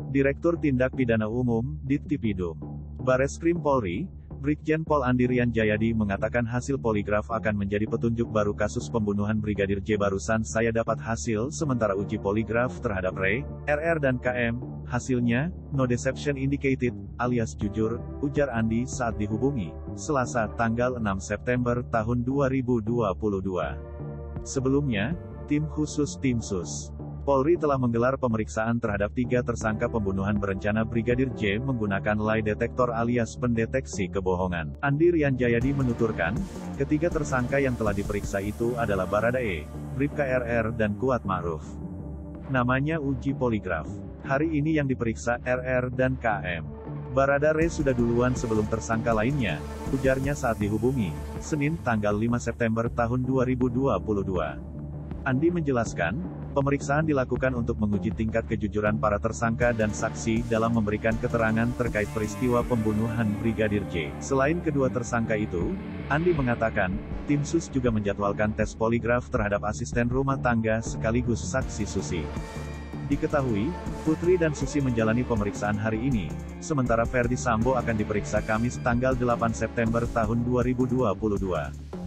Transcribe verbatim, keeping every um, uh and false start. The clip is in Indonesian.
Direktur Tindak Pidana Umum, Dittipidum Bareskrim Polri, Brigjen Pol Andirian Jayadi mengatakan hasil poligraf akan menjadi petunjuk baru kasus pembunuhan Brigadir J. Barusan saya dapat hasil sementara uji poligraf terhadap R, R R dan K M, hasilnya, no deception indicated, alias jujur, ujar Andi saat dihubungi, Selasa tanggal enam September tahun dua ribu dua puluh dua. Sebelumnya, tim khusus Tim Sus Polri telah menggelar pemeriksaan terhadap tiga tersangka pembunuhan berencana Brigadir J menggunakan lie detector alias pendeteksi kebohongan. Andirian Jayadi menuturkan, ketiga tersangka yang telah diperiksa itu adalah Baradae, Bribka R R dan Kuat Ma'ruf. Namanya uji poligraf. Hari ini yang diperiksa R R dan K M. Baradae sudah duluan sebelum tersangka lainnya, ujarnya saat dihubungi, Senin tanggal lima September tahun dua ribu dua puluh dua. Andi menjelaskan, pemeriksaan dilakukan untuk menguji tingkat kejujuran para tersangka dan saksi dalam memberikan keterangan terkait peristiwa pembunuhan Brigadir J. Selain kedua tersangka itu, Andi mengatakan, tim Sus juga menjadwalkan tes poligraf terhadap asisten rumah tangga sekaligus saksi Susi. Diketahui, Putri dan Susi menjalani pemeriksaan hari ini, sementara Ferdi Sambo akan diperiksa Kamis tanggal delapan September tahun dua ribu dua puluh dua.